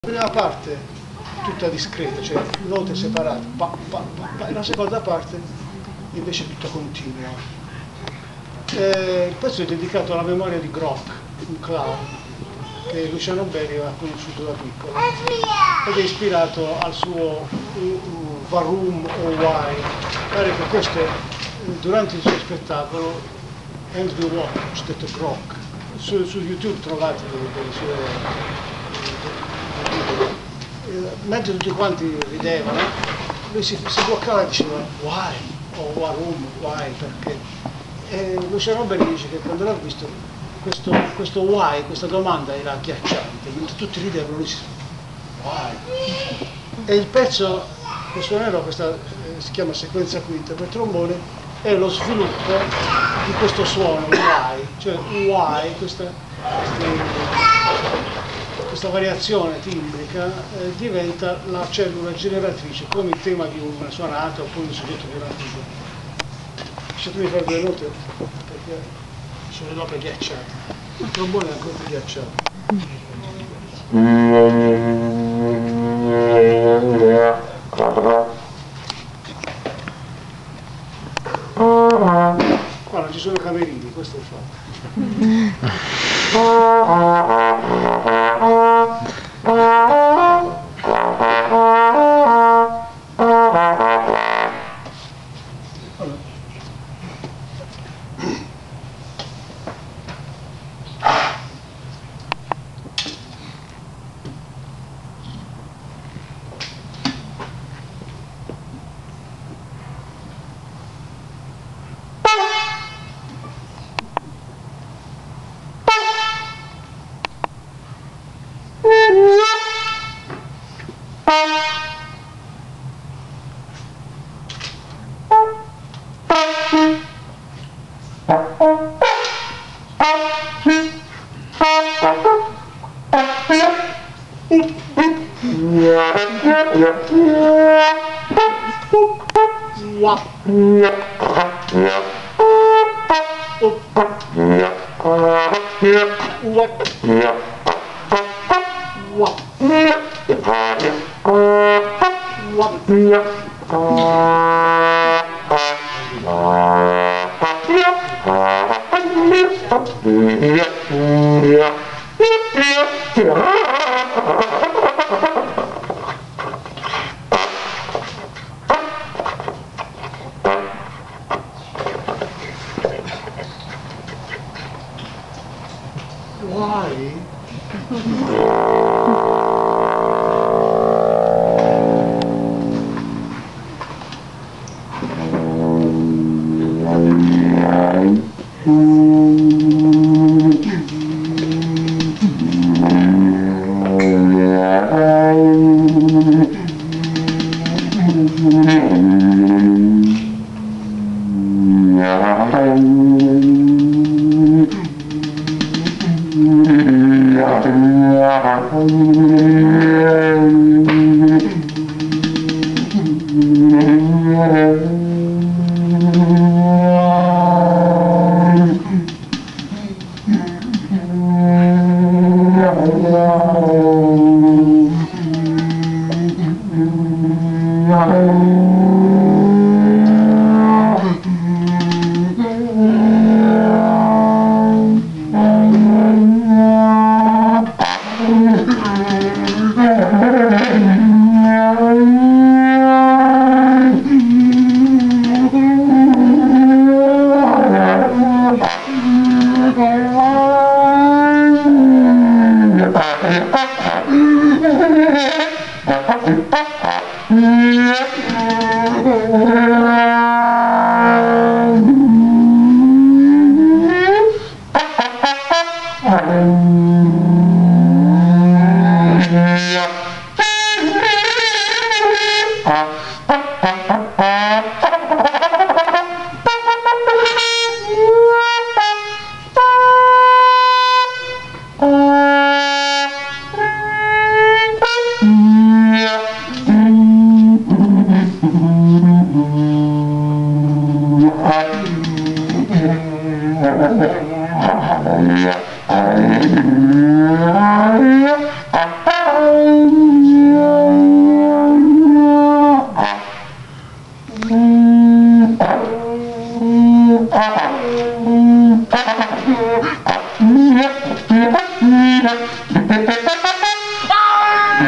La prima parte tutta discreta, cioè note separate, e la seconda parte invece tutta continua. Il pezzo è dedicato alla memoria di Grock, un clown che Luciano Belli aveva conosciuto da piccolo ed è ispirato al suo Varum o Why. Pare che questo, durante il suo spettacolo, Andrew Rock, detto Grock, su YouTube trovate delle sue... mentre tutti quanti ridevano, lui si bloccava e diceva why o warum, why, perché Luciano Belli dice che quando l'ha visto questo why, questa domanda era agghiacciante, mentre tutti ridevano lui si why. E il pezzo che suonerò, questa si chiama sequenza quinta per trombone, è lo sviluppo di questo suono why, cioè why, questa variazione timbrica diventa la cellula generatrice, come il tema di una sonata oppure il soggetto di una figa. Lasciatemi fare due note perché sono note ghiacciate. Il trombone è ancora più ghiacciato. Qua non ci sono camerini, questo è il fatto.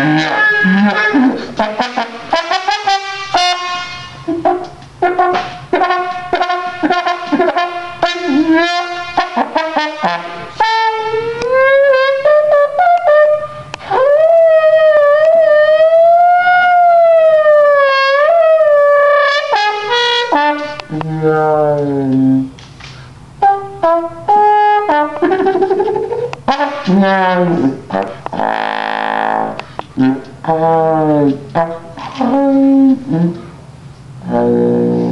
Oh,